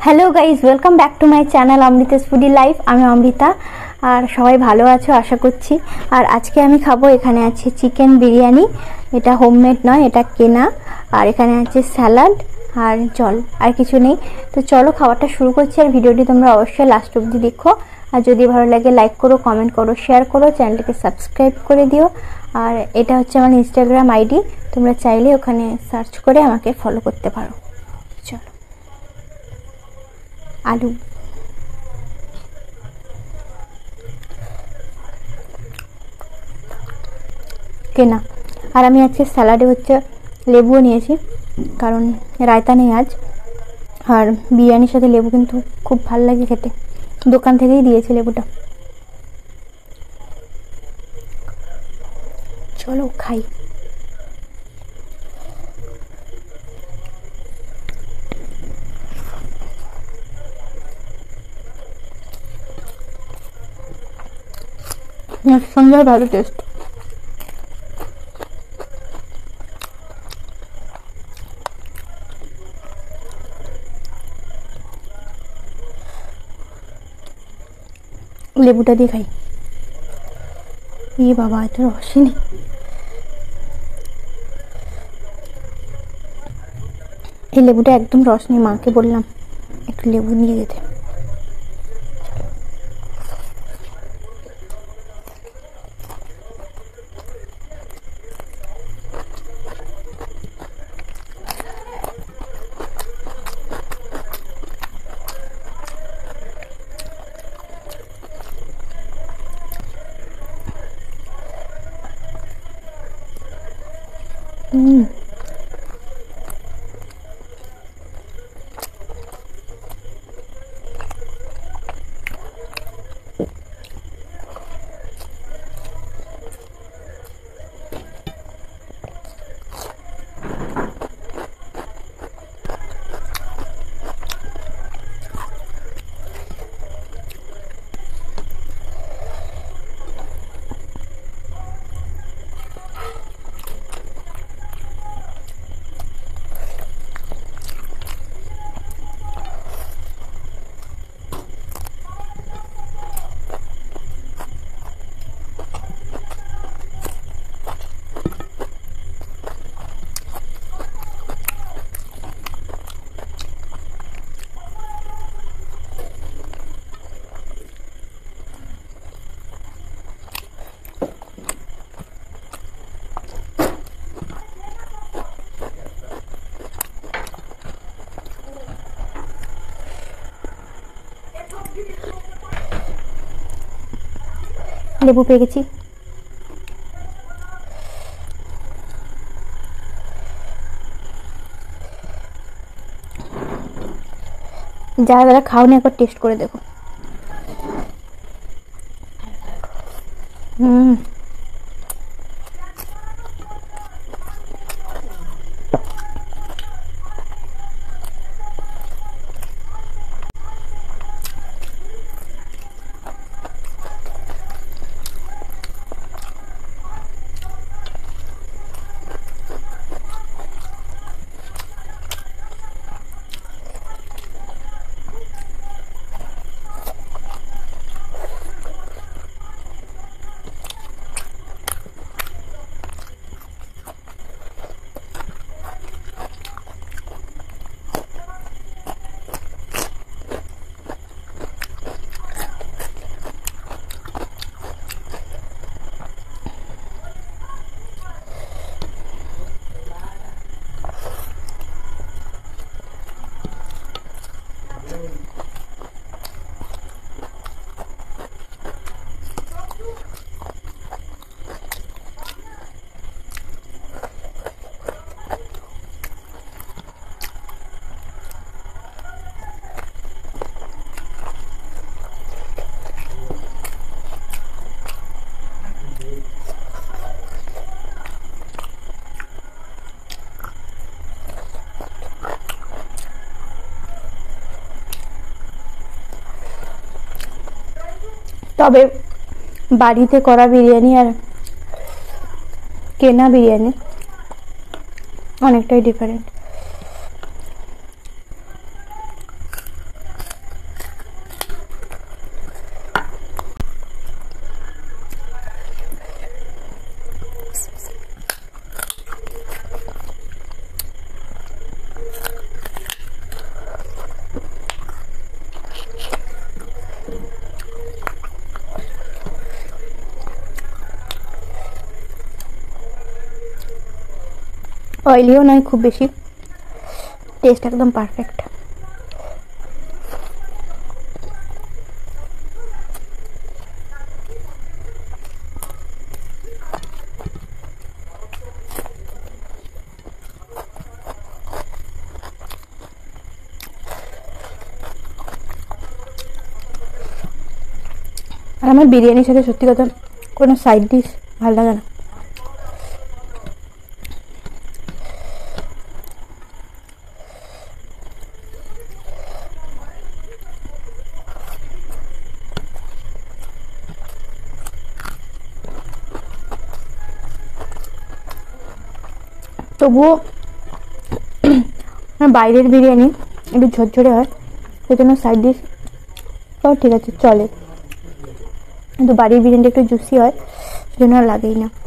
Hello guys welcome back to my channel Amrita's foodie life. आमी अमृता और सबाई भालो आछो आशा करछि। और आज के आमी खाबो एखाने आछे चिकेन बिरियानी। एटा होममेड नय, एटा केना। और एखाने आछे सैलाड और जल और किछु नेই। तो चलो खाबारटा शुरू करछि और भिडियोटी तोमरा अवश्यई लास्ट अब्दि देखो। और जदि भालो लागे लाइक करो, कमेंट करो, शेयर करो, चैनलटिके सबस्क्राइब करे दिओ। और एटा हच्छे आमार इंस्टाग्राम आईडी, तोमरा चाइले ओखाने सार्च करे आमाके फलो करते पारो। चलो आलू केना और आमी आज सैलाडे हच्छे लेबुओ निয়েছি कारण रायता नेই आज। और बिरियानिर साथे लेबू किन्तु खूब भालो लागे खेते, दोकान থেকেই दिয়েছে लेबुटा। चलो खाई। सुंदर भालो टेस्ट। लेबुटा दिए खाई। ये बाबा এটা রসই নেই। এই লেবুটা একদম রস নেই, মাকে বললাম একটু লেবু নিয়ে যেতে। लेबू पे गेছি। যারা যারা খাওনি একবার টেস্ট করে দেখো। তবে বাড়িতে করা বিরিয়ানি আর কেনা বিরিয়ানি অনেকটাই ডিফারেন্ট। অয়েলিও নয় খুব বেশি, টেস্ট একদম পারফেক্ট। আর আমার বিরিয়ানির সাথে সত্যি কথা কোনো সাইড ডিশ ভালো লাগে না। তবুও বাইরের বিরিয়ানি একটু ঝরঝরে হয়, সেজন্য সাইড ডিশ তাও ঠিক আছে চলে, কিন্তু বাড়ির বিরিয়ানিটা একটু জুসি হয়, সেজন্য আর লাগেই না।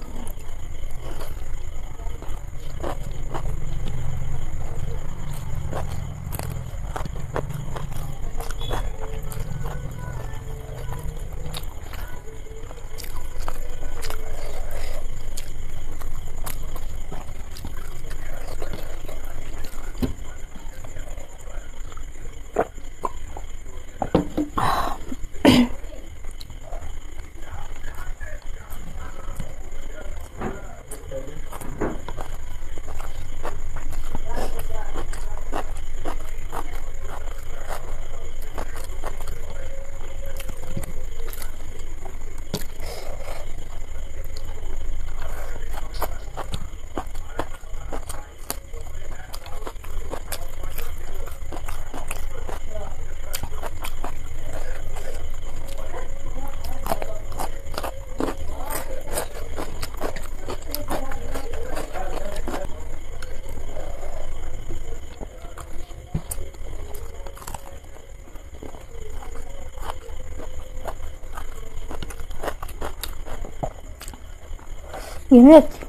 ঘেমে যাচ্ছে।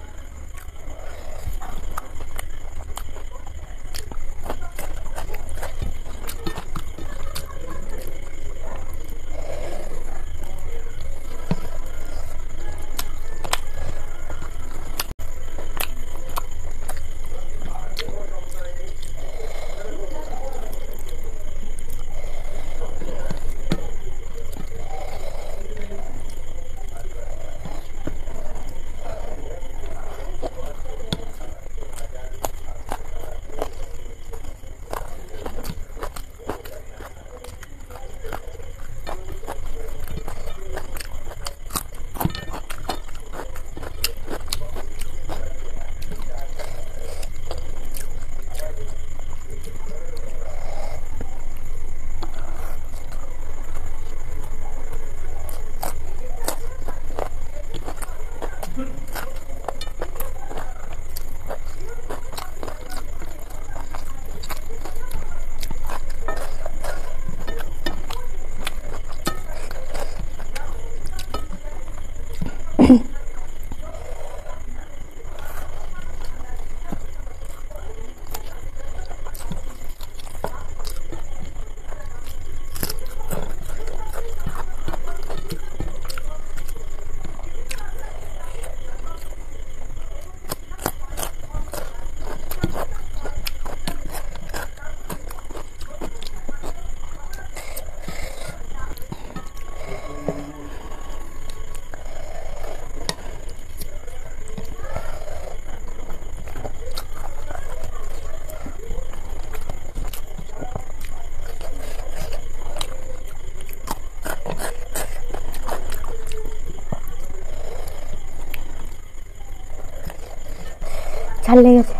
ঝাল লেগেছে।